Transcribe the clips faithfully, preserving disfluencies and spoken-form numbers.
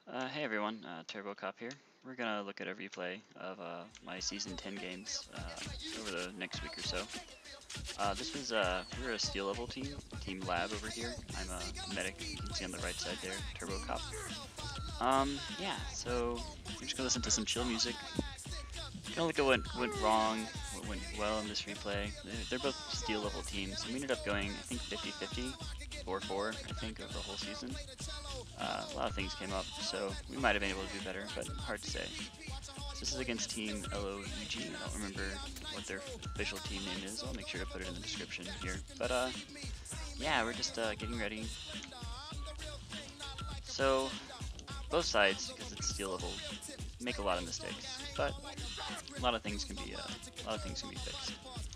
Uh, hey everyone, uh, Turbo Cop here. We're gonna look at a replay of uh, my season ten games uh, over the next week or so. Uh, this was, uh, we're a steel level team, Team Lab over here. I'm a medic, you can see on the right side there, Turbo Cop. Um, yeah, so we're just gonna listen to some chill music. Gonna look at what went wrong, what went well in this replay. They're, they're both steel level teams. We ended up going, I think, fifty fifty, four four, I think, over the whole season. Uh, a lot of things came up, so we might have been able to do better, but hard to say. So this is against Team L O U G. I don't remember what their official team name is. I'll make sure to put it in the description here. But uh, yeah, we're just uh, getting ready. So both sides, because it's steel level, make a lot of mistakes, but a lot of things can be uh, a lot of things can be fixed.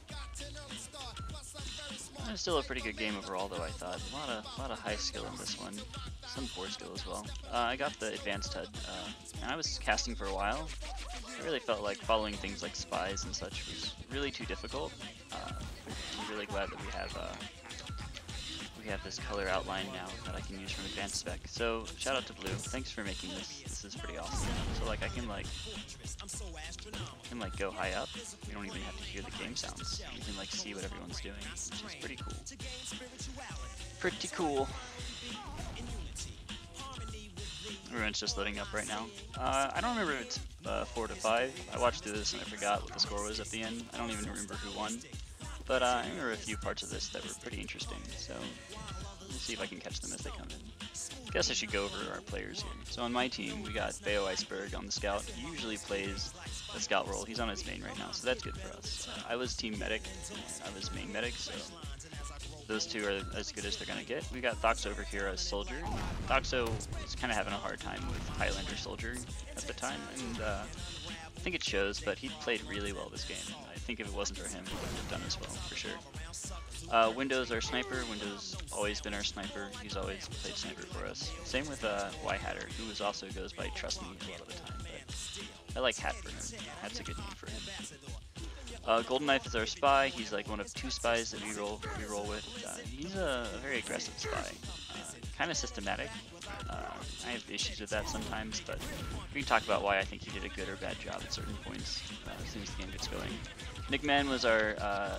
It was still a pretty good game overall, though. I thought a lot of a lot of high skill in this one, some poor skill as well. Uh, I got the advanced H U D, uh, and I was casting for a while. I really felt like following things like spies and such was really too difficult. Uh, I'm really glad that we have uh, we have this color outline now that I can use from advanced spec. So shout out to Blue, thanks for making this. This is pretty awesome. So like I can like I can like go high up. We don't even have to hear the game sounds. You can like see what everyone's doing, which is pretty cool. Pretty cool. Everyone's just loading up right now. Uh, I don't remember if it's uh, four to five. I watched through this and I forgot what the score was at the end. I don't even remember who won. But uh, I remember a few parts of this that were pretty interesting, so we'll see if I can catch them as they come in. Guess I should go over our players here. So on my team, we got Bayo Iceberg on the scout. He usually plays the scout role. He's on his main right now, so that's good for us. Uh, I was team medic, I was main medic, so those two are as good as they're gonna get. We got Thox over here as soldier. Thoxo is kind of having a hard time with Highlander soldier at the time, and uh, I think it shows, but he played really well this game. I think if it wasn't for him, he wouldn't have done as well, for sure. Uh, Window's our sniper. Window's always been our sniper. He's always played sniper for us. Same with uh, Y-Hatter, who is also goes by Trust Me a lot of the time, but I like Hat for him. Hat's a good name for him. Uh, Golden Knife is our spy. He's like one of two spies that we roll we roll with. Uh, he's a, a very aggressive spy, uh, kind of systematic. Uh, I have issues with that sometimes, but we can talk about why I think he did a good or bad job at certain points uh, as soon as the game gets going. Nick Man was our uh,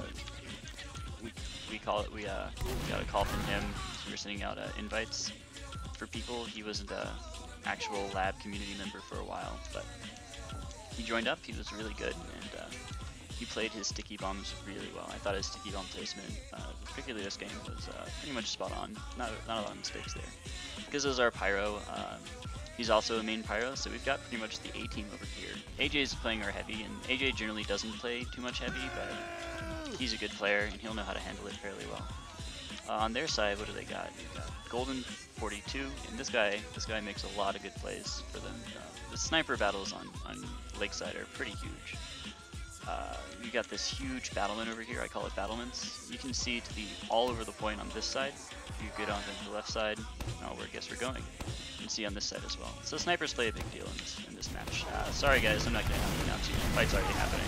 we we call it we uh we got a call from him. So we were sending out uh, invites for people. He wasn't a actual lab community member for a while, but he joined up. He was really good, and uh, he played his sticky bombs really well. I thought his sticky bomb placement, uh, particularly this game, was uh, pretty much spot on. Not, not a lot of mistakes there. Because is our pyro, um, he's also a main pyro, so we've got pretty much the A team over here. A J is playing our heavy, and A J generally doesn't play too much heavy, but he's a good player, and he'll know how to handle it fairly well. Uh, on their side, what do they got? They've got Golden forty-two, and this guy, this guy makes a lot of good plays for them. Uh, the sniper battles on, on Lakeside are pretty huge. Uh, you got this huge battlement over here. I call it battlements. You can see to the all over the point on this side. If you get on to the left side, oh, where I guess we're going. You can see on this side as well. So snipers play a big deal in this in this match. Uh, sorry guys, I'm not going to announce you. The fight's already happening.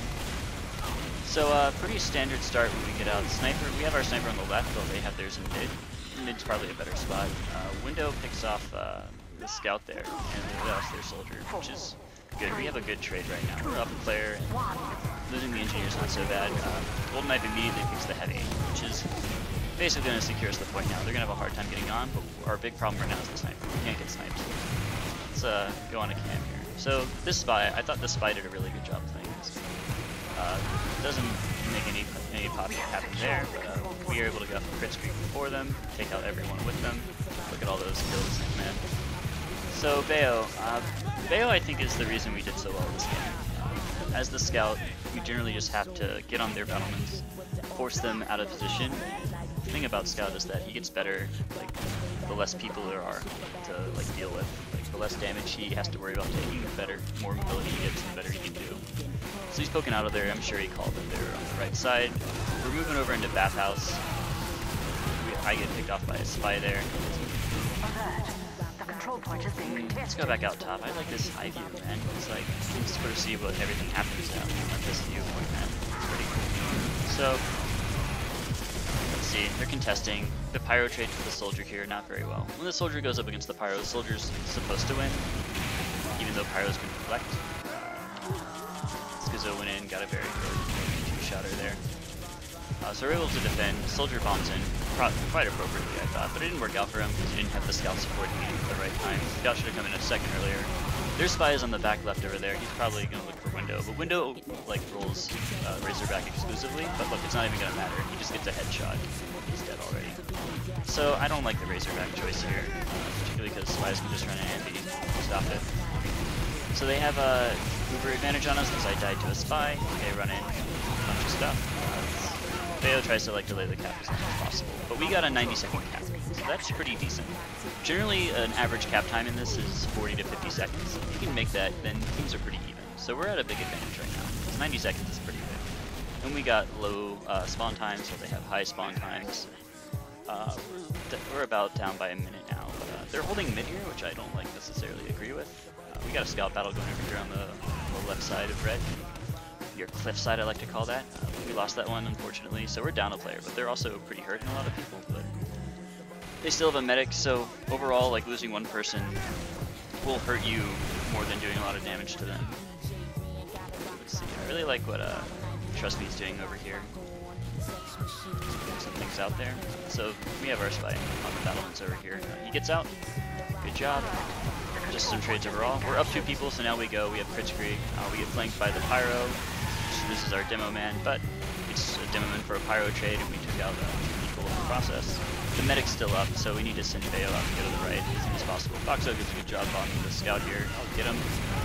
So uh, pretty standard start when we get out. Sniper, we have our sniper on the left, while they have theirs in mid. Mid's probably a better spot. Uh, Window picks off uh, the scout there, and they lost their soldier, which is good. We have a good trade right now. We're up a player. Losing the engineer's not so bad. Uh, Golden Knife immediately picks the heavy, which is basically going to secure us the point now. They're going to have a hard time getting on, but our big problem right now is the sniper. We can't get sniped. Let's uh, go on a cam here. So this spy, I thought this spy did a really good job playing this game. Uh, doesn't make any any pop happen there, but uh, we are able to go for crit streak before them, take out everyone with them. Look at all those kills, man. So Bayo, uh, Bayo I think is the reason we did so well this game. As the scout, we generally just have to get on their battlements, force them out of position. The thing about scout is that he gets better, like, the less people there are to, like, deal with. Like, the less damage he has to worry about taking, the better, more mobility he gets, the better he can do. So he's poking out of there. I'm sure he called it there on the right side. We're moving over into bathhouse. We, I get picked off by a spy there. Point is being Let's go back out top. I like this high view, man. It's like, you can sort of see what everything happens now at this viewpoint, man. It's pretty cool. So, let's see. They're contesting. The pyro trade for the soldier here, not very well. When the soldier goes up against the pyro, the soldier's supposed to win. even though pyros can deflect. Schizo went in, got a very good two-shotter there. Uh, so we're able to defend. Soldier bombs in quite appropriately, I thought, but it didn't work out for him because he didn't have the scout support he needed at the right time. Scout should have come in a second earlier. Their spy is on the back left over there. He's probably going to look for window, but window like rolls uh, Razorback exclusively. But look, it's not even going to matter. He just gets a headshot. He's dead already. So I don't like the Razorback choice here, uh, particularly because spies can just run an ambi and stop it. So they have a uh, Uber advantage on us because I died to a spy. Okay, run in a bunch of stuff. Bayo tries to like delay the cap as much as possible, but we got a ninety second cap, so that's pretty decent. Generally, an average cap time in this is forty to fifty seconds. If you can make that, then teams are pretty even. So we're at a big advantage right now, because ninety seconds is pretty big. And we got low uh, spawn times, so they have high spawn times. Uh, we're, we're about down by a minute now, but uh, they're holding mid here, which I don't like necessarily agree with. Uh, we got a scout battle going over here on the, on the left side of red. Your cliff side, I like to call that. Uh, we lost that one, unfortunately, so we're down a player, but they're also pretty hurting a lot of people, but they still have a medic, so overall, like, losing one person will hurt you more than doing a lot of damage to them. Let's see, I really like what uh, Trust Me's doing over here. Some things out there. So we have our spy on the battlements over here. Uh, he gets out. Good job. Just some trades overall. We're up two people, so now we go. We have crit scree. Uh, we get flanked by the pyro. This is our demo man, but it's a demo man for a pyro trade, and we took out uh, equal in the process. The medic's still up, so we need to send Bayo out to go to the right as soon as possible. Foxo does a good job on the scout here. I'll get him.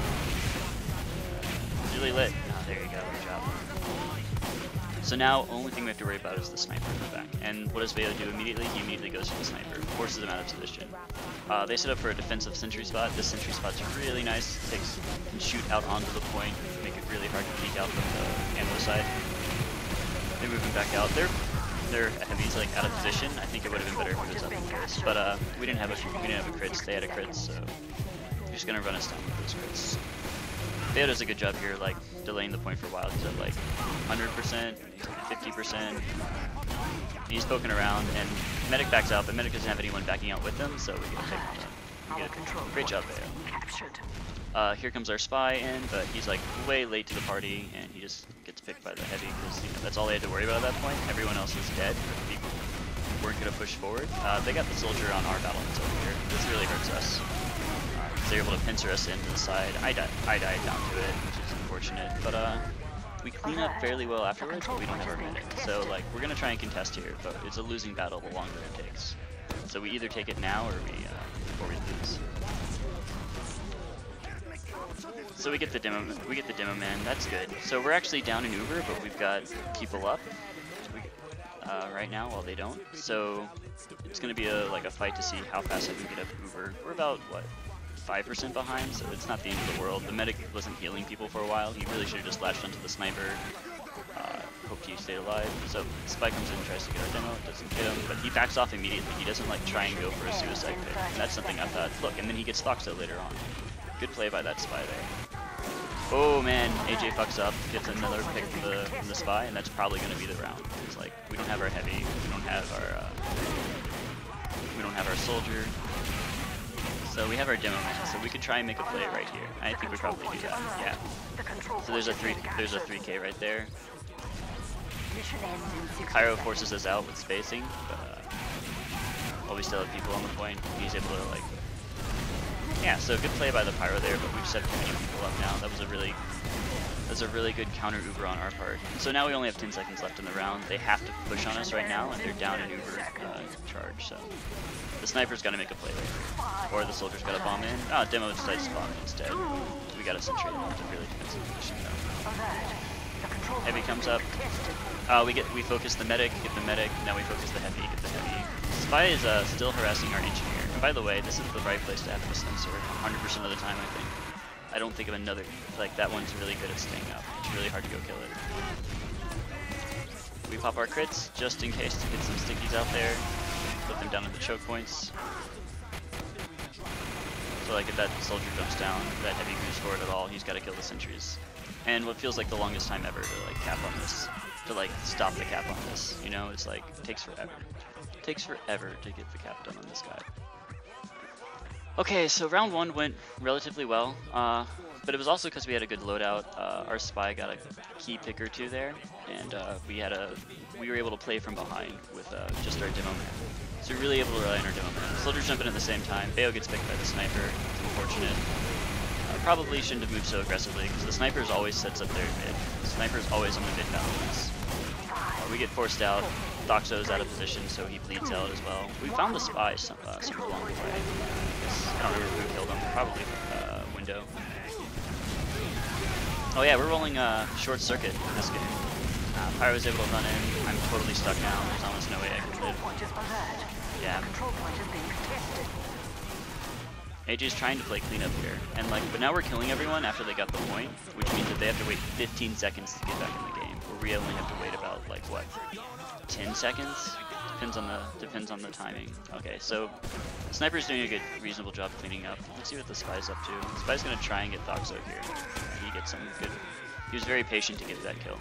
Really lit. Oh, there you go. Good job. So now, only thing we have to worry about is the sniper in the back. And what does Bayo do immediately? He immediately goes for the sniper, forces him out of position. Uh, they set up for a defensive sentry spot. This sentry spot's really nice. It takes, can shoot out onto the point, make it really hard to peek out from the ammo side. They're moving back out. They're they're heavies like out of position. I think it would have been better if it was up in close. But uh, we didn't have a we didn't have a crits. They had a crits, so we're just gonna run us down with those crits. Bayo does a good job here, like delaying the point for a while. He's at like one hundred percent, fifty percent. He's poking around, and medic backs out, but medic doesn't have anyone backing out with them, so we get a take on him. Great job, Bayo. Uh, here comes our spy in, but he's like way late to the party, and he just gets picked by the heavy because you know, that's all they had to worry about at that point. Everyone else is dead. People weren't gonna push forward. Uh, they got the soldier on our battlements over here. This really hurts us. Uh, they're able to pincer us into the side. I died. I died down to it, which is unfortunate, but uh. we clean up fairly well afterwards, but we don't have our medic. So like, we're gonna try and contest here, but it's a losing battle the longer it takes. So we either take it now or we, uh, or we lose. So we get the demo, we get the demo man. That's good. So we're actually down in Uber, but we've got people up we, uh, right now while they don't. So it's gonna be a like a fight to see how fast I can get up Uber. We're about what? five percent behind, so it's not the end of the world. The medic wasn't healing people for a while. He really should have just latched onto the sniper. Uh, hoped he stayed alive. So Spy comes in and tries to get our demo. It doesn't get him, but he backs off immediately. He doesn't like try and go for a suicide pick. And that's something I thought, look, and then he gets Foxo later on. Good play by that Spy there. Oh man, A J fucks up, gets another pick from the, from the Spy, and that's probably going to be the round. It's like, we don't have our heavy, we don't have our, uh, we don't have our soldier. So we have our demo man, so we could try and make a play right here. I think we probably do that. Yeah. So there's a three, there's a three K right there. Pyro forces us out with spacing, but uh, well, we still have people on the point. He's able to like, yeah. So good play by the Pyro there, but we just have too many people up now. That was a really, that was a really good counter Uber on our part. So now we only have ten seconds left in the round. They have to push on us right now, and they're down in Uber uh, charge. So. The sniper's gotta make a play later. Or the soldier's gotta bomb in. Ah, oh, demo decides to bomb in instead. We got a sentry in a really defensive position though. Heavy comes up. Uh, we get we focus the medic, get the medic, now we focus the heavy, get the heavy. Spy is uh, still harassing our engineer. And by the way, this is the right place to have a sensor one hundred percent of the time, I think. I don't think of another, like that one's really good at staying up. It's really hard to go kill it. We pop our crits just in case to get some stickies out there. Put them down at the choke points. So like if that soldier jumps down, that heavy moves forward at all, he's got to kill the sentries. And what feels like the longest time ever to like cap on this, to like stop the cap on this, you know, it's like, it takes forever. It takes forever to get the cap done on this guy. Okay, so round one went relatively well, uh, but it was also because we had a good loadout. Uh, our spy got a key pick or two there, and uh, we had a we were able to play from behind with uh, just our demo man. So we're really able to rely on our demo man. Soldiers jump in at the same time. Bayo gets picked by the sniper. It's unfortunate. Uh, probably shouldn't have moved so aggressively because the sniper always sets up their mid. The sniper's always on the mid balance. Uh, we get forced out. Doxo's out of position, so he bleeds out as well. We found the spy some, uh, somewhere along the way. I don't remember who killed him. Probably uh, Window. Oh yeah, we're rolling uh, short circuit in this game. Uh, Pyro was able to run in. I'm totally stuck now. There's almost no way I can live. Yeah. A J's trying to play cleanup here, and like, but now we're killing everyone after they got the point, which means that they have to wait fifteen seconds to get back in the game. Where we only have to wait about like what, ten seconds? Depends on the depends on the timing. Okay, so the sniper's doing a good, reasonable job cleaning up. Let's see what the spy's up to. The spy's gonna try and get Doxo here. He gets some good. He was very patient to get that kill.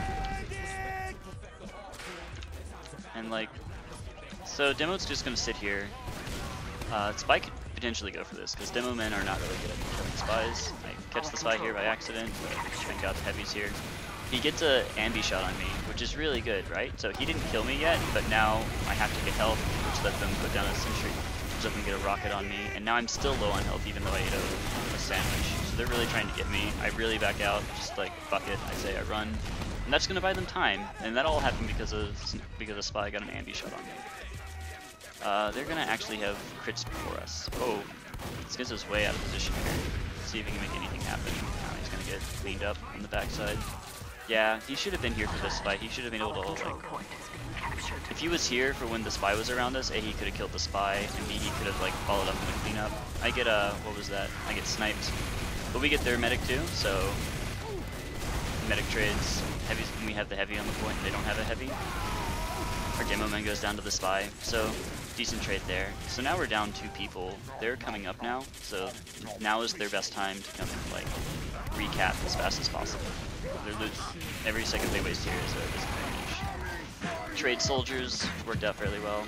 And like, so Demo's just gonna sit here. Uh, Spy could potentially go for this because demo men are not really good at killing spies. I catch the spy here by accident. Thank God the heavy's here. He gets a ambi shot on me, which is really good, right? So he didn't kill me yet, but now I have to get health, which let them put down a sentry, which let them get a rocket on me, and now I'm still low on health even though I ate a, a sandwich. So they're really trying to get me. I really back out, just like fuck it. I say I run, and that's gonna buy them time, and that all happened because of because the spy got an ambi shot on me. Uh, they're gonna actually have crits before us. Oh, this gets us way out of position here. Let's see if he can make anything happen. Uh, he's gonna get cleaned up on the backside. Yeah, he should have been here for this fight. He should have been able to, like, if he was here for when the spy was around us, A, he could have killed the spy, and B, he could have, like, followed up in the cleanup. I get, uh, what was that? I get sniped. But we get their medic too, so medic trades. Heavies, we have the heavy on the point, they don't have a heavy. Our demo man goes down to the spy, so decent trade there. So now we're down two people. They're coming up now, so now is their best time to come and, like, recap as fast as possible. They're lo every second they waste here is a disadvantage. Trade soldiers worked out fairly well.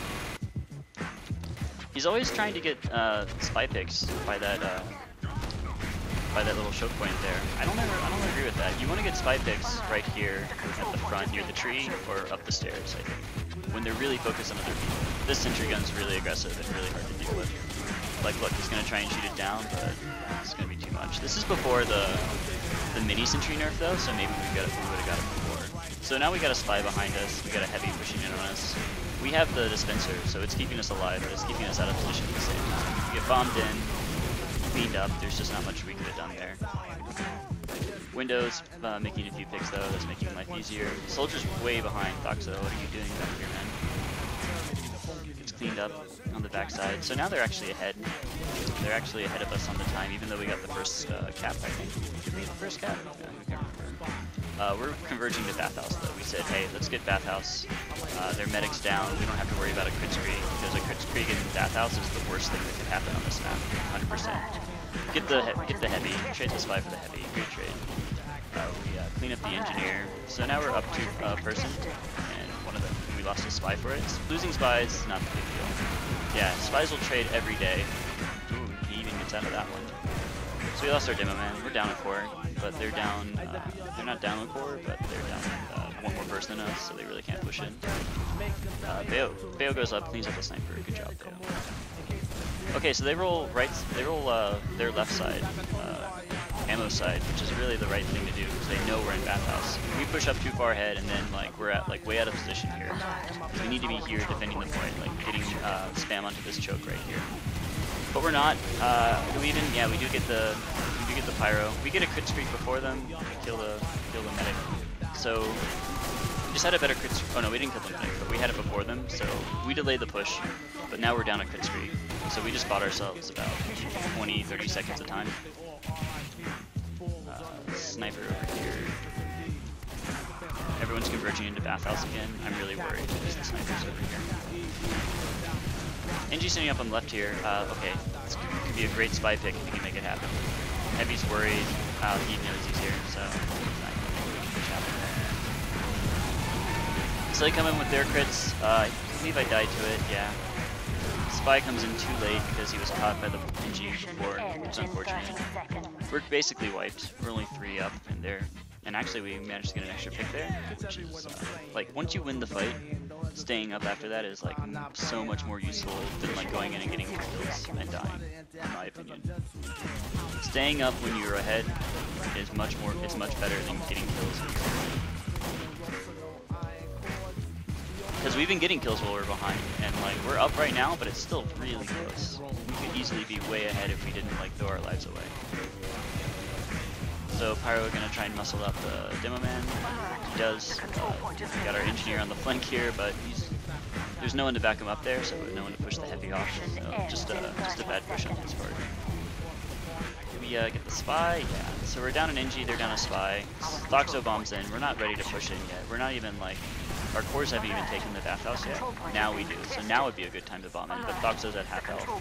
He's always trying to get uh, spy picks by that uh, by that little choke point there. I don't ever I don't agree with that. You want to get spy picks right here at the front near the tree or up the stairs, I think, when they're really focused on other people. This sentry gun's really aggressive and really hard to deal with. Like, look, he's gonna try and shoot it down, but it's gonna be too much. This is before the the mini sentry nerf though, so maybe we got it, we would have got it before. So now we got a spy behind us. We got a heavy pushing in on us. We have the dispenser, so it's keeping us alive, but it's keeping us out of position at the same time. We get bombed in, cleaned up. There's just not much we could have done there. Windows uh, making a few picks though. That's making life easier. Soldiers way behind. Doxo, what are you doing back here, man? It's cleaned up on the backside. So now they're actually ahead. They're actually ahead of us on the time, even though we got the first uh, cap, I think. Did we get the first cap? Yeah, I can't remember. Uh, we're converging to Bathhouse though. We said, hey, let's get Bathhouse. Uh, their medic's down. We don't have to worry about a crit streak, because a crit streak in Bathhouse is the worst thing that could happen on this map, one hundred percent. Get the get the heavy. Trade the spy for the heavy. Great trade. Uh, we uh, clean up the engineer. So now we're up to a uh, person, and one of them, we lost a spy for it. Losing spies is not the big deal. Yeah, spies will trade every day. Ooh, he even gets out of that one. So we lost our demo man. We're down a core, but they're down. Uh, they're not down a core, but they're down uh, one more person than us, so they really can't push in. Uh, Bayo, Bayo goes up, cleans up the sniper. Good job, Bayo. Okay, so they roll right. They roll uh, their left side, uh, ammo side, which is really the right thing to do because they know we're in Bathhouse. We push up too far ahead, and then like we're at like way out of position here. So we need to be here defending the point, like getting uh, spam onto this choke right here. But we're not. Uh, do we even? Yeah, we do get the we do get the pyro. We get a crit streak before them. We kill the kill the medic. So we just had a better crit streak. Oh no, we didn't kill the medic, but we had it before them. So we delayed the push. But now we're down a crit streak. So we just bought ourselves about twenty, thirty seconds of time. Uh, sniper over here. Everyone's converging into Bathhouse again. I'm really worried because the sniper's over here. N G sitting up on the left here. Uh, okay, this could be a great spy pick if he can make it happen. Heavy's worried. Uh, he knows he's here, so he's not going to make much happen. So they come in with their crits. Uh, I believe I died to it, yeah. Spy comes in too late because he was caught by the N G before. It's unfortunate. We're basically wiped. We're only three up in there. And actually we managed to get an extra pick there, which is, uh, like, once you win the fight, staying up after that is, like, so much more useful than, like, going in and getting kills and dying, in my opinion. Staying up when you're ahead is much more, it's much better than getting kills. Because we've been getting kills while we're behind, and, like, we're up right now, but it's still really close. We could easily be way ahead if we didn't, like, throw our lives away. So Pyro gonna try and muscle up the Demo Man. He does. Uh, we got our engineer on the flank here, but he's, there's no one to back him up there, so no one to push the heavy off. So just a just a bad push on his part. We uh, get the Spy, yeah. So we're down an Engie, they're down a Spy. Thoxo bombs in. We're not ready to push in yet. We're not even like our cores haven't even taken the bathhouse yet. Now we do. So now would be a good time to bomb in, but Thoxo's at half health.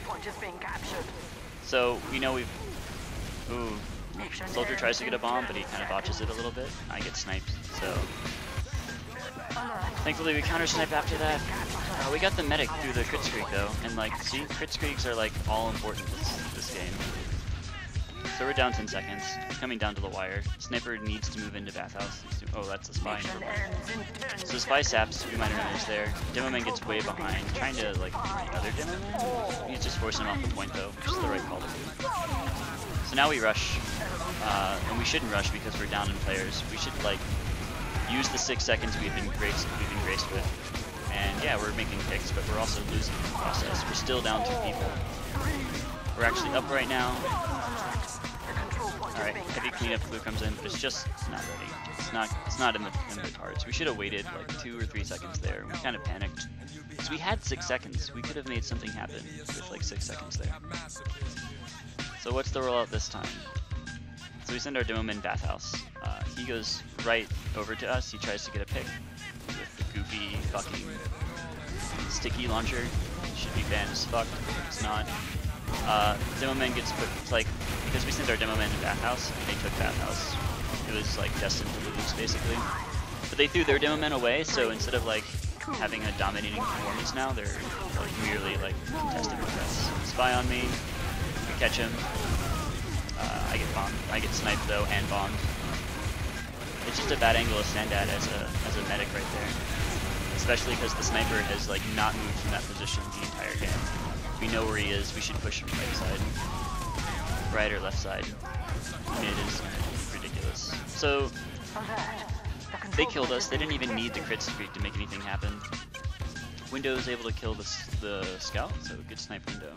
So we know we've. Ooh. Soldier tries to get a bomb, but he kind of botches it a little bit. I get sniped, so thankfully we counter snipe after that. Uh, we got the medic through the crit streak though, and like, see, crit streaks are like all important this this game. So we're down ten seconds, coming down to the wire. Sniper needs to move into bathhouse. Oh, that's a Spy. So Spy saps, we minor damage there. Demoman gets way behind, trying to like the other Demoman. He's just forcing him off the point though, which is the right call to do. So now we rush, uh, and we shouldn't rush because we're down in players. We should like use the six seconds we've been graced, we've been graced with, and yeah, we're making picks, but we're also losing in the process. We're still down two people. We're actually up right now. All right, heavy cleanup clue comes in, but it's just not ready. It's not, it's not in the in the cards. We should have waited like two or three seconds there. We kind of panicked. So we had six seconds. We could have made something happen with like six seconds there. So what's the rollout this time? So we send our Demoman bathhouse. Uh, he goes right over to us. He tries to get a pick with the goofy fucking sticky launcher. Should be banned as fuck. It's not. Uh, Demoman gets put, like, because we sent our Demoman to bathhouse, they took bathhouse. It was like destined to lose basically. But they threw their Demoman away, so instead of like having a dominating performance now, they're like merely like contested requests. Spy on me. Catch him. Uh, I get bombed. I get sniped though and bombed. It's just a bad angle to stand at as a as a medic right there. Especially because the sniper has like not moved from that position the entire game. We know where he is. We should push him right side, right or left side. Mid is ridiculous. So they killed us. They didn't even need the crit streak to make anything happen. Window is able to kill the the scout, so good snipe window.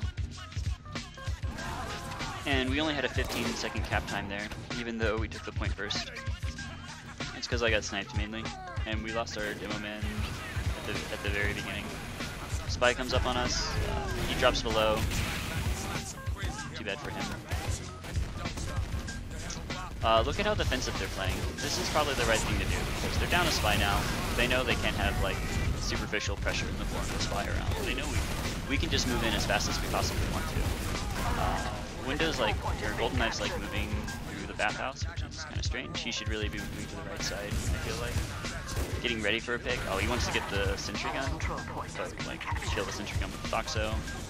And we only had a fifteen second cap time there, even though we took the point first. It's because I got sniped mainly, and we lost our Demo Man at the, at the very beginning. Spy comes up on us, uh, he drops below. Too bad for him. Uh, look at how defensive they're playing. This is probably the right thing to do, because they're down a Spy now. They know they can't have like superficial pressure in the form of a Spy around. They know we, we can just move in as fast as we possibly want to. Uh, Window's like, or Golden Knife's like moving through the bathhouse, which is kind of strange. He should really be moving to the right side, I feel like. Getting ready for a pick. Oh, he wants to get the sentry gun, but like kill the sentry gun with Thoxo.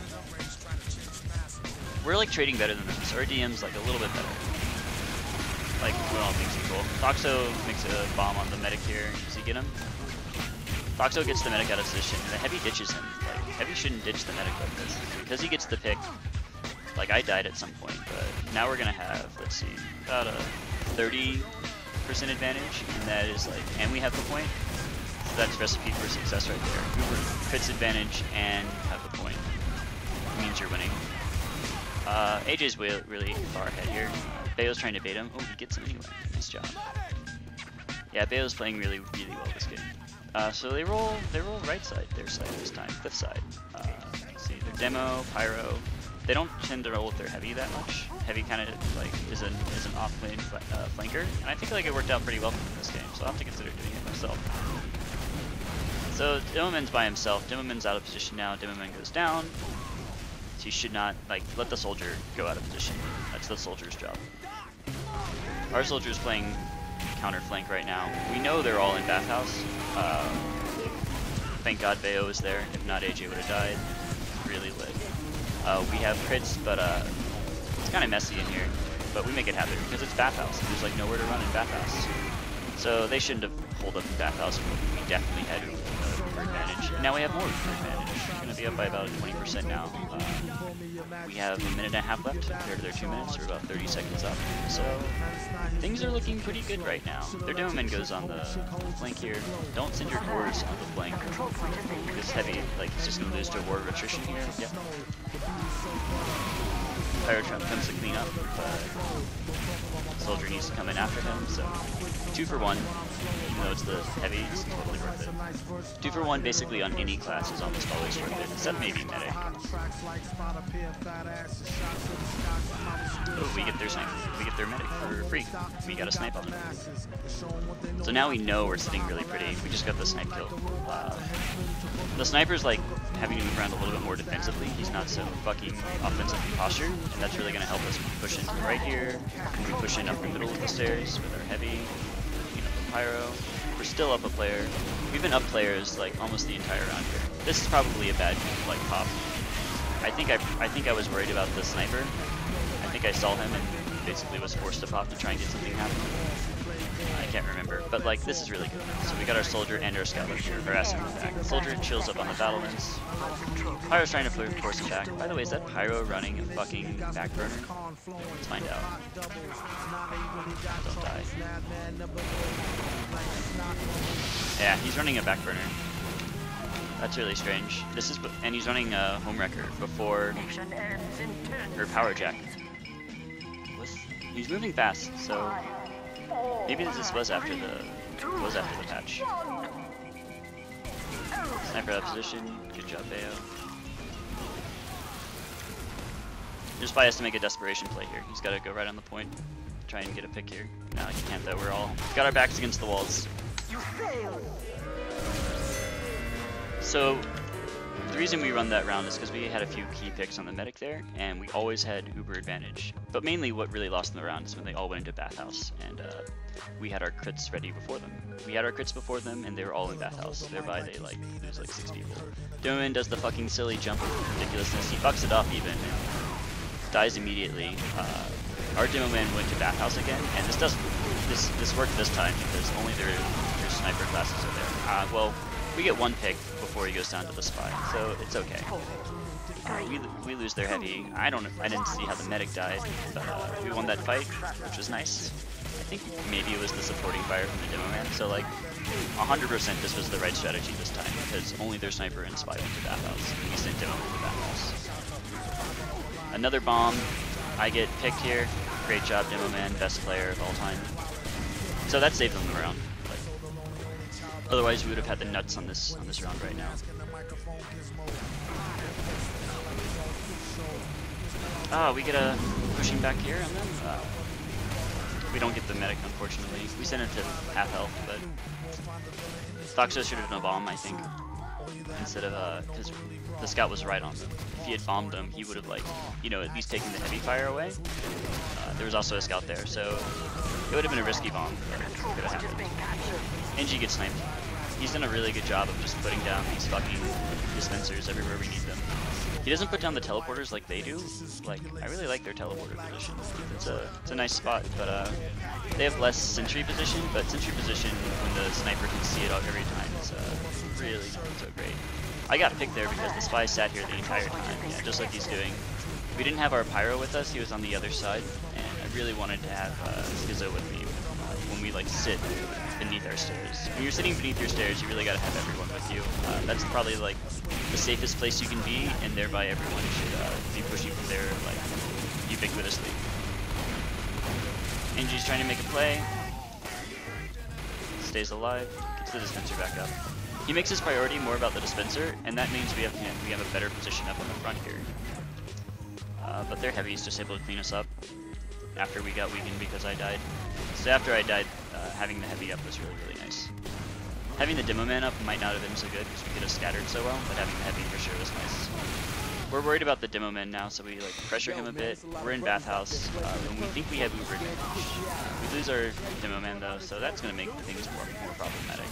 We're like trading better than them, so our D M's like a little bit better. Like, when all things equal. Thoxo makes a bomb on the medic here. Does he get him? Thoxo gets the medic out of position, and the heavy ditches him. Like, heavy shouldn't ditch the medic like this. Because he gets the pick. Like, I died at some point, but now we're gonna have, let's see, about a thirty percent advantage, and that is like, and we have the point, so that's recipe for success right there. Uber crits advantage and have the point. It means you're winning. Uh, A J's way, really far ahead here. Uh, Bayo's trying to bait him. Oh, he gets him anyway. Nice job. Yeah, Bayo's playing really, really well this game. Uh, so they roll, they roll right side, their side this time, fifth side. Uh, let's see, their Demo, Pyro. They don't tend to roll with their heavy that much. Heavy kind of like is an is an off-lane fl uh, flanker, and I think like it worked out pretty well for me this game, so I'll have to consider doing it myself. So Demoman's by himself. Demoman's out of position now. Demoman goes down. So you should not like let the soldier go out of position. That's the soldier's job. Our soldier's playing counter flank right now. We know they're all in bathhouse. Uh, thank God Bayo is there. If not, A J would have died. Really lit. Uh, we have crits, but uh, it's kind of messy in here. But we make it happen because it's bathhouse. There's like nowhere to run in bathhouse. So they shouldn't have pulled up in bathhouse. We definitely had uh, Uber advantage. Now we have more Uber advantage. We're going to be up by about twenty percent now. Uh, we have a minute and a half left compared to their two minutes. We're about thirty seconds up. So things are looking pretty good right now. Their demo man goes on the flank here. Don't send your cores on the flank. This heavy, like, it's just going to lose to a ward of attrition here. Yep. Pyro Trump comes to clean up, but Soldier needs to come in after him, so two for one, even though it's the heavy, it's totally worth it. Two for one basically on any class is almost always worth it, except maybe medic. Oh, we get their snipe. We get their medic for free. We got a snipe on him. So now we know we're sitting really pretty. We just got the snipe kill. Uh, the sniper's like having to move around a little bit more defensively. He's not so fucking offensively postured, and that's really going to help us push in right here. And we push in up the middle of the stairs with our heavy, you know, the pyro. We're still up a player. We've been up players like almost the entire round here. This is probably a bad like pop. I think I I think I was worried about the sniper. I think I saw him and basically was forced to pop to try and get something happen. I can't remember, but like this is really good. So we got our soldier and our scout here, harassing him back. The soldier chills up on the battlements. Pyro's trying to force him back. By the way, is that Pyro running a fucking back burner? Let's find out. Don't die. Yeah, he's running a back burner. That's really strange. This is, and he's running a home wrecker before, or power jack. He's moving fast, so maybe this was after the was after the patch. Sniper out of position. Good job, Bayo. Just by us to make a desperation play here. He's got to go right on the point, try and get a pick here. No, he can't though. We're all got our backs against the walls. So the reason we run that round is because we had a few key picks on the medic there, and we always had uber advantage. But mainly what really lost in the round is when they all went into bathhouse, and uh, we had our crits ready before them. We had our crits before them, and they were all in bathhouse. Thereby, they like lose like six people. Doman does the fucking silly jump of ridiculousness. He fucks it up even, and dies immediately. Uh, our demo man went to bathhouse again, and this doesn't. This this worked this time because only their their sniper classes are there. Uh, well. We get one pick before he goes down to the spy, so it's okay. Uh, we, we lose their heavy. I don't. I didn't see how the medic died, but uh, we won that fight, which was nice. I think maybe it was the supporting fire from the demo man. So like, one hundred percent this was the right strategy this time because only their sniper and spy went to bathhouse. We sent demo to bathhouse. Another bomb. I get picked here. Great job, demo man. Best player of all time. So that saved them the round. Otherwise, we would have had the nuts on this on this round right now. Ah, oh, we get a pushing back here on them. Uh, we don't get the medic, unfortunately. We sent him to half health, but Foxo should have done a bomb, I think, instead of uh, because the scout was right on them. If he had bombed them, he would have like, you know, at least taken the heavy fire away. Uh, there was also a scout there, so it would have been a risky bomb. But it could have happened. N G gets sniped. He's done a really good job of just putting down these fucking dispensers everywhere we need them. He doesn't put down the teleporters like they do. Like, I really like their teleporter position. It's a it's a nice spot, but uh, they have less sentry position. But sentry position when the sniper can see it out every time is uh, really not so great. I got picked there because the spy sat here the entire time, yeah, just like he's doing. We didn't have our pyro with us. He was on the other side, and I really wanted to have uh, Schizo with me uh, when we like sit beneath our stairs. When you're sitting beneath your stairs, you really gotta have everyone with you. Uh, that's probably like the safest place you can be, and thereby everyone should uh, be pushing from there like ubiquitously. N G's trying to make a play. Stays alive. Gets the dispenser back up. He makes his priority more about the dispenser, and that means we have we have a better position up on the front here. Uh, but their heavy is just able to clean us up after we got weakened because I died. So after I died, uh, having the heavy up was really, really nice. Having the demo man up might not have been so good because we could have scattered so well, but having the heavy for sure was nice. We're worried about the demo man now, so we like pressure him a bit. We're in bathhouse, uh, and we think we have uber advantage. Uh, we lose our demo man though, so that's going to make things more, more problematic.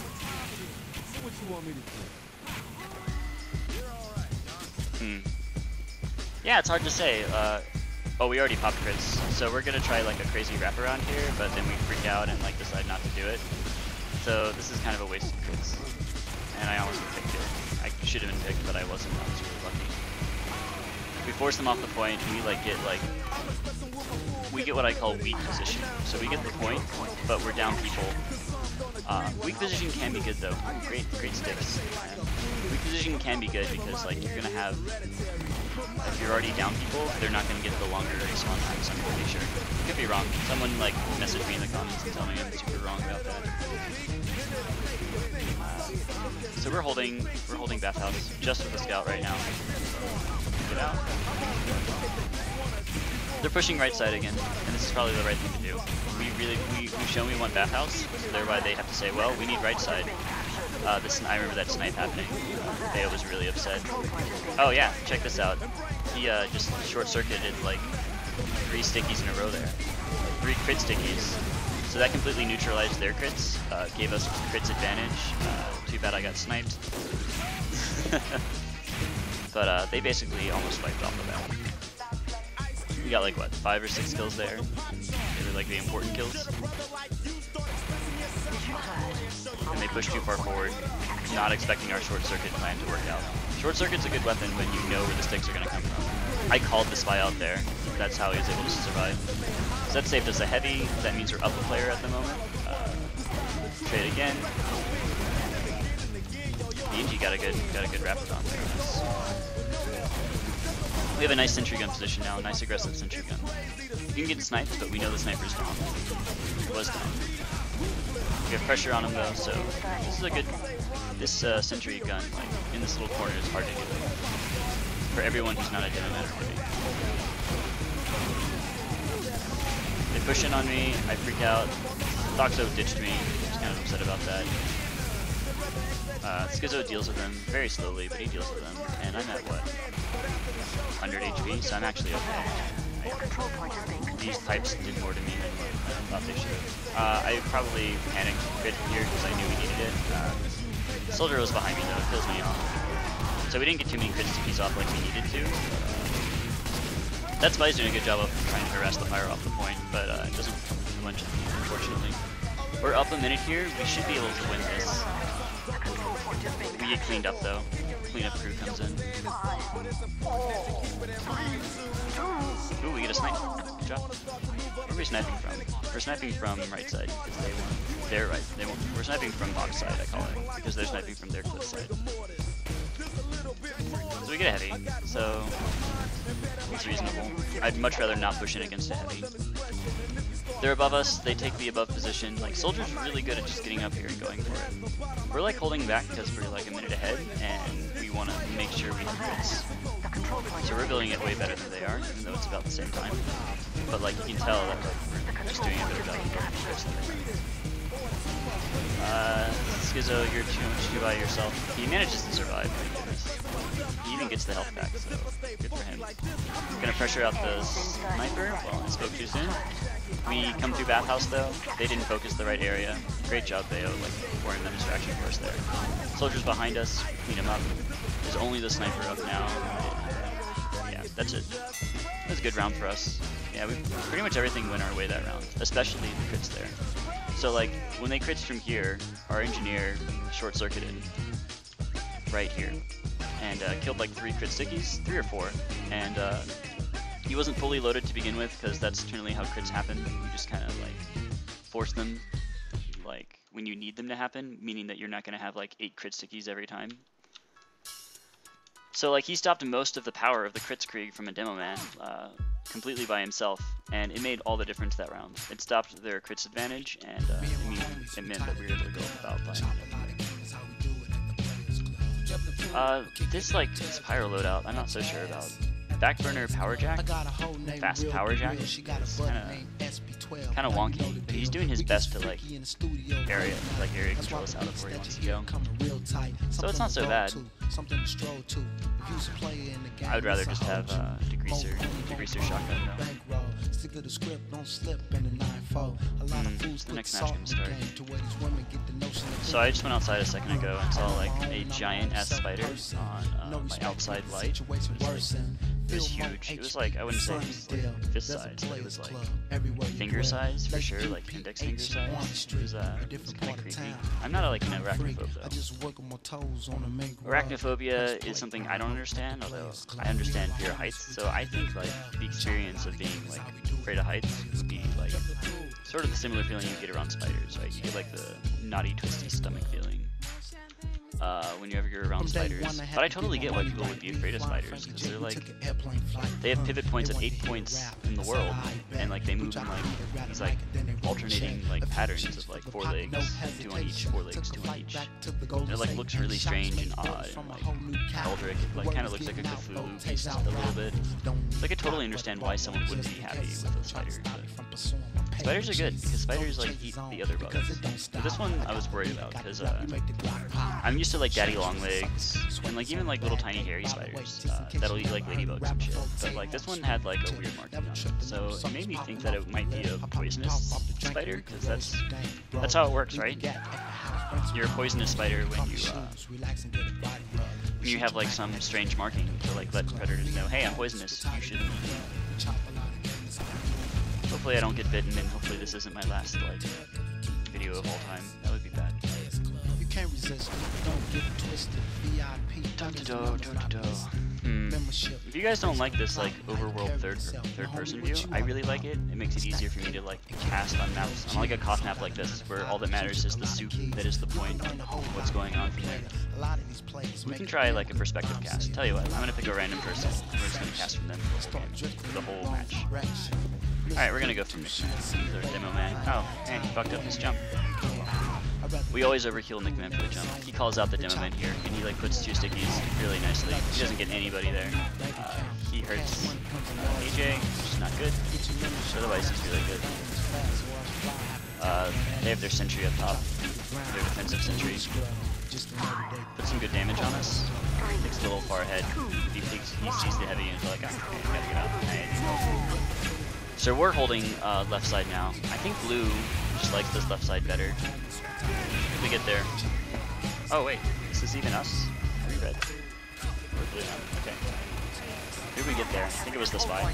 Hmm. Yeah, it's hard to say. Uh, oh, we already popped crits, so we're gonna try like a crazy wraparound here, but then we freak out and like decide not to do it. So this is kind of a wasted crits, and I almost got picked here. I should have been picked, but I wasn't. I was really lucky. We force them off the point, and we like get like we get what I call weak position. So we get the point, but we're down people. Uh, weak position can be good though. Great, great sticks. Weak position can be good because like you're gonna have, if you're already down people, they're not gonna get the longer respawn times. I'm pretty sure. Could be wrong. Someone like message me in the comments and tell me I'm super wrong about that. Uh, so we're holding, we're holding bathhouse just with the scout right now. Get out. They're pushing right side again, and this is probably the right thing to do. We really, we, we show we want bathhouse, so thereby they have to say, well, we need right side. Uh, this, I remember that snipe happening. Theo was really upset. Oh yeah, check this out. He uh, just short-circuited like three stickies in a row there. Three crit stickies. So that completely neutralized their crits, uh, gave us crits advantage. Uh, too bad I got sniped. But uh, they basically almost wiped off the bat. We got like, what, five or six kills there? They were like the important kills. And they pushed too far forward, not expecting our short circuit plan to work out. Short circuit's a good weapon when you know where the sticks are going to come from. I called the spy out there. That's how he was able to survive. So that saved us a heavy. That means we're up a player at the moment. Uh, trade again. E N G got a good, got a good rapid on there. We have a nice sentry gun position now, a nice aggressive sentry gun. You can get sniped, but we know the sniper's gone. It was down. We have pressure on him though, so this is a good, this uh, sentry gun, like, in this little corner is hard to get for everyone who's not a demo man already. They push in on me, I freak out. Doxo ditched me, I was kind of upset about that. Uh, Schizo deals with them very slowly, but he deals with them, and I'm at what? one hundred H P, so I'm actually okay. I, these pipes did more to me than what I thought they should. Uh, I probably panicked crit here because I knew we needed it. Uh, Soldier was behind me though, it kills me off. So we didn't get too many crit stickies off like we needed to. Uh, that spy's doing a good job of trying to harass the fire off the point, but uh, it doesn't come from much, unfortunately. We're up a minute here, we should be able to win this. We get cleaned up though. Cleanup crew comes in. Ooh, we get a snipe. Good job. Where are we sniping from? We're sniping from right side because they want. They're right. They won't. We're sniping from box side, I call it, because they're sniping from their cliff side. So we get a heavy. So it's reasonable. I'd much rather not push in against a heavy. They're above us, they take the above position. Like, Soldier's really good at just getting up here and going for it. We're like holding back because we're like a minute ahead, and we want to make sure we have crits. So we're building it way better than they are, even though it's about the same time. But like, you can tell that like, we're just doing a better job of building crits than they are. Uh, Schizo, you're too much too by yourself. He manages to survive. He even gets the health back, so good for him. Gonna pressure out the sniper. Well, I spoke too soon. We come through bathhouse though. They didn't focus the right area. Great job, Bayo, like pouring the distraction for us there. Soldiers behind us. Clean him up. There's only the sniper up now. Yeah, that's it. That's a good round for us. Yeah, we pretty much everything went our way that round, especially the crits there. So like, when they crits from here, our engineer short-circuited right here, and uh, killed like three crit stickies, three or four, and uh, he wasn't fully loaded to begin with, because that's generally how crits happen. You just kind of like force them, like when you need them to happen, meaning that you're not going to have like eight crit stickies every time. So like, he stopped most of the power of the crits Krieg from a demo man, uh, completely by himself, and it made all the difference that round. It stopped their crits advantage, and uh, it, mean, it meant that we were able to go about by. Uh, this like this pyro loadout, I'm not so sure about. Backburner power jack, fast power jack, it's kind of kind of wonky. But he's doing his best to like area like area control us out of where he wants to go. So it's not so bad. I would rather just have uh, degreaser, degreaser shotgun though. Mm, the next match can start. So I just went outside a second ago and saw like a giant ass spider on uh, my outside light. It was huge. It was like, I wouldn't say it was like fist size, but it was like finger size for sure, like index finger size. It was, uh, it was kind of creepy. I'm not a, like an arachnophobe though. Arachnophobia is something I don't understand, although I understand fear of heights. So I think like the experience of being like afraid of heights would be like sort of the similar feeling you get around spiders, right? You get like the knotty, twisty stomach feeling. Uh, whenever you're around spiders. But I totally get why people would be afraid of spiders, because they're like, they have pivot points at eight points in the world, and like they move in like these like alternating like patterns of like four legs, two on each, four legs, two on each. And it like looks really strange and odd and like eldritch. It like kind of looks like a Cthulhu beast a little bit. So I could totally understand why someone wouldn't be happy with a spider. But spiders are good because spiders like eat the other bugs. But this one I was worried about because uh, I'm used to like daddy long legs and like even like little tiny hairy spiders uh, that'll eat like ladybugs and shit. But like this one had like a weird marking on it, so it made me think that it might be a poisonous spider because that's that's how it works, right? You're a poisonous spider when you uh, when you have like some strange marking to like let predators know, hey, I'm poisonous. You shouldn't eat me. Hopefully I don't get bitten, and hopefully this isn't my last like video of all time. That would be bad. You can't resist. Don't get twisted. V I P. Hmm. If you guys don't like this like overworld third third person view, I really like it. It makes it easier for me to like cast on maps. On like a cough map like this, where all that matters is the soup that is the point of what's going on from there. We can try like a perspective cast. Tell you what, I'm gonna pick a random person. We're just gonna cast from them the whole match. Alright, we're gonna go for McMahon. Their demo man. Oh, man, he fucked up his jump. We always overkill McMahon for the jump. He calls out the demo man here, and he like puts two stickies really nicely. He doesn't get anybody there. Uh, he hurts uh, A J, which is not good. Otherwise, he's really good. Uh, they have their sentry up top. Their defensive sentry. Put some good damage on us. Takes it a little far ahead. He, thinks, he sees the heavy and he's like, ah, okay, I gotta get out. Hey. So we're holding uh, left side now. I think blue just likes this left side better. If we get there. Oh wait, is this even us? Are we red? Or blue now? Okay. Did we get there? I think it was the spy.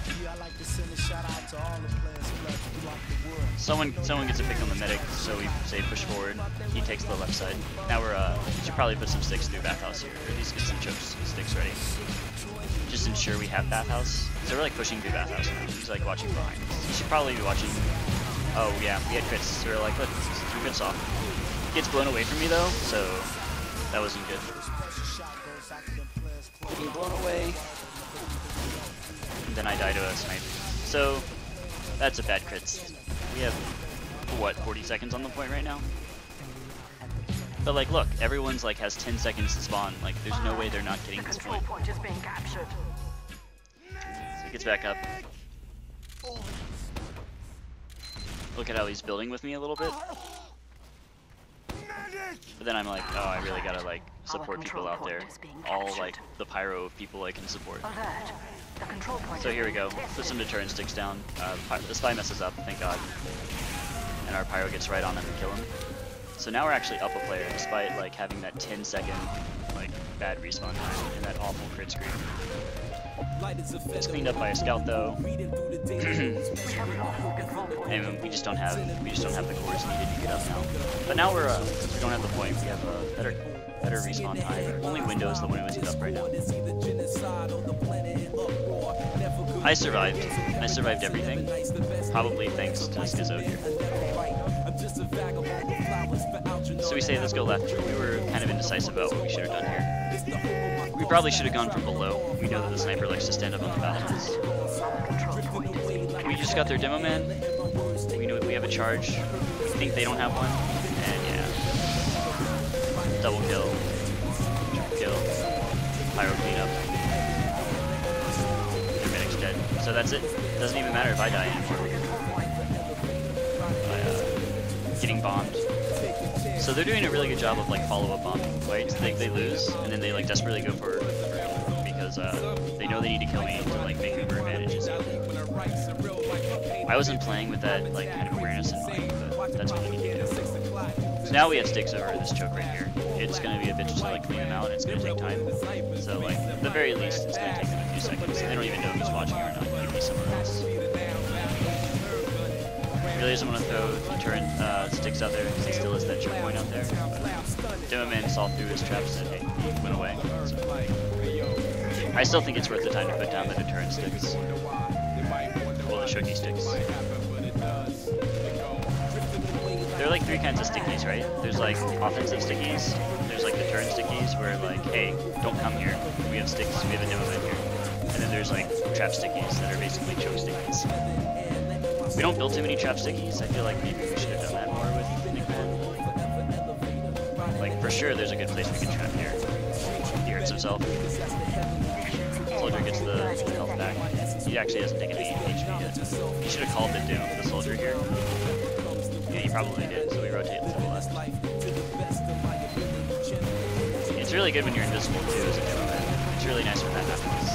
Someone someone gets a pick on the medic, so we say push forward. He takes the left side. Now we're uh we should probably put some sticks through bathhouse here, or at least get some chokes sticks ready. Just ensure we have bathhouse. So we're like pushing through bathhouse now. He's like watching behind us. He should probably be watching. Oh yeah, we had crits, so we're like, let's through crits off. Gets blown away from me though, so that wasn't good. Getting blown away. And then I die to a snipe. So that's a bad crits. We have what, forty seconds on the point right now? But like, look, everyone's like has ten seconds to spawn. Like, there's no way they're not getting this point. So he gets back up. Look at how he's building with me a little bit. But then I'm like, oh, I really gotta like support people out there. All like the pyro of people I can support. So here we go. Put some deterrent sticks down. Uh, the spy messes up, thank God. And our pyro gets right on him and kill him. So now we're actually up a player, despite like having that ten second like bad respawn time and that awful crit screen. It's cleaned up by a scout though. And we just don't have we just don't have the cores needed to get up now. But now we're uh, since we don't have the point, we have a better better respawn time. Only window is the one who is up right now. I survived. I survived everything. Probably thanks to Schizo here. So we say let's go left. We were kind of indecisive about what we should have done here. We probably should have gone from below. We know that the sniper likes to stand up on the balconies. We just got their demo man. We know we have a charge. We think they don't have one. And yeah. Double kill. Triple kill. Pyro cleanup. Their medic's dead. So that's it. Doesn't even matter if I die anymore. By, uh, getting bombed. So they're doing a really good job of like follow-up bombing, right? So they, they lose, and then they like desperately go for it because uh, they know they need to kill me to like make Uber advantages. I wasn't playing with that like kind of awareness in mind, but that's what we need to do. So now we have sticks over this choke right here. It's going to be a bitch to like clean them out, and it's going to take time. So like, at the very least, it's going to take them a few two seconds. They don't even know who's watching or not. Maybe somewhere else. Really doesn't want to throw turret uh, sticks out there because he still has that choke point out there. Demoman saw through his traps and hey, he went away. So. I still think it's worth the time to put down the deterrent sticks. Well, the shoki sticks. There are like three kinds of stickies, right? There's like offensive stickies. There's like deterrent stickies where like, hey, don't come here. We have sticks. We have a demoman here. And then there's like trap stickies that are basically choke stickies. We don't build too many trap stickies. I feel like maybe we should have done that more with Nickman. Like, for sure, there's a good place we can trap here. He hurts himself. Soldier gets the, the health back. He actually hasn't taken any H P yet. He should have called it down for the soldier here. Yeah, he probably did, so we rotate to the left. It's really good when you're invisible, too, as a demo man. It's really nice when that happens.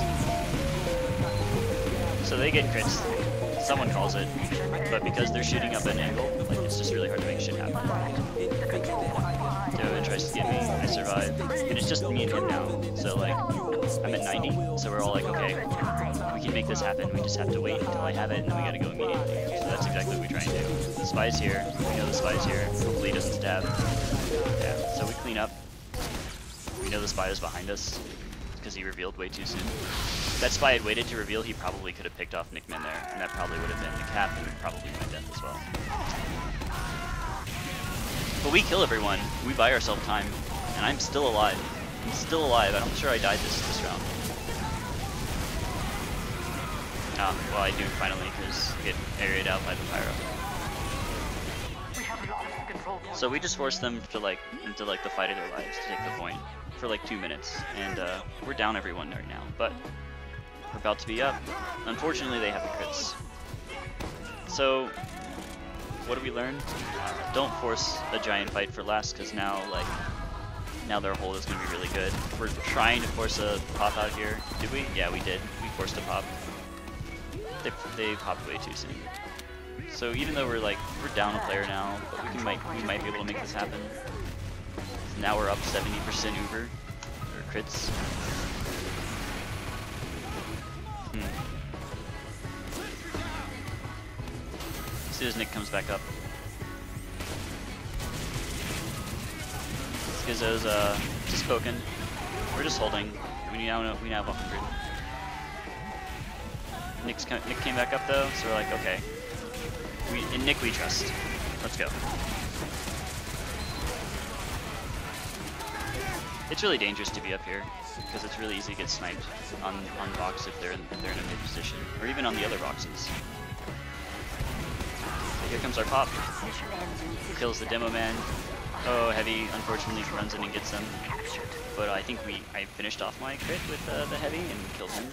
So they get crits. Someone calls it, but because they're shooting up at an angle, like it's just really hard to make shit happen. Demoman tries to get me, I survive, and it's just me and him now. So like, I'm at ninety, so we're all like, okay, we can make this happen. We just have to wait until I have it, and then we gotta go immediately. So that's exactly what we try and do. The spy's here. We know the spy's here. Hopefully he doesn't stab. Yeah. So we clean up. We know the spy is behind us because he revealed way too soon. If that spy had waited to reveal, he probably could have picked off Nickman there, and that probably would have been the cap and probably my death as well. But we kill everyone. We buy ourselves time, and I'm still alive. I'm still alive. I'm sure I died this this round. Ah, well I do finally, because I get areaed out by the pyro. So we just force them to like into like the fight of their lives to take the point for like two minutes, and uh, we're down everyone right now. But we're about to be up. Unfortunately, they have the crits. So, what do we learn? Uh, don't force a giant fight for last, because now, like, now their hold is going to be really good. We're trying to force a pop out here. Did we? Yeah, we did. We forced a pop. They, they popped way too soon. So even though we're like we're down a player now, but we can might we might be able to make this happen. So now we're up seventy percent Uber or crits. Hmm. As soon as Nick comes back up, Skizzo's uh just poking. We're just holding. We now know we now have one hundred. Nick's Nick came back up though, so we're like okay. We, in Nick we trust. Let's go. It's really dangerous to be up here because it's really easy to get sniped on on box if they're in, if they're in a mid position, or even on the other boxes. So here comes our pop. Kills the demo man. Oh, heavy unfortunately runs in and gets him. But I think we I finished off my crit with uh, the heavy and killed him.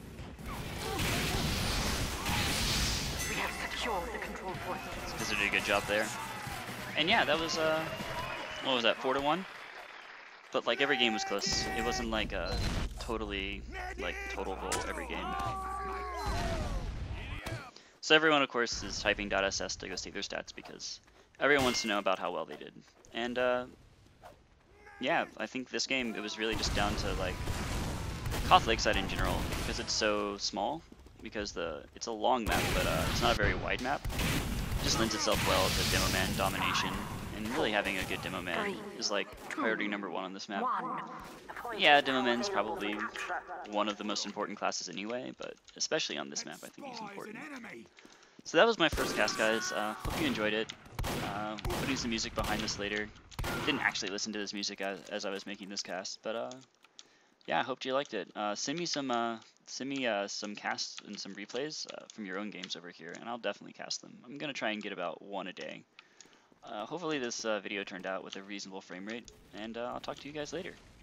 Because they did a good job there. And yeah, that was, uh, what was that, four to one? But like every game was close. It wasn't like a totally, like total goal every game. So everyone, of course, is typing .ss to go see their stats because everyone wants to know about how well they did. And, uh, yeah, I think this game, it was really just down to like Koth Lakeside in general, because it's so small. Because the it's a long map, but uh, it's not a very wide map. It just lends itself well to demo man domination, and really having a good demo man is like priority number one on this map. Yeah, demo man's probably one of the most important classes anyway, but especially on this map, I think he's important. So that was my first cast, guys. Uh, hope you enjoyed it. Uh, putting some music behind this later. Didn't actually listen to this music as, as I was making this cast, but uh, yeah, I hope you liked it. Uh, send me some. Uh, Send me uh, some casts and some replays uh, from your own games over here, and I'll definitely cast them. I'm going to try and get about one a day. Uh, hopefully this uh, video turned out with a reasonable frame rate, and uh, I'll talk to you guys later.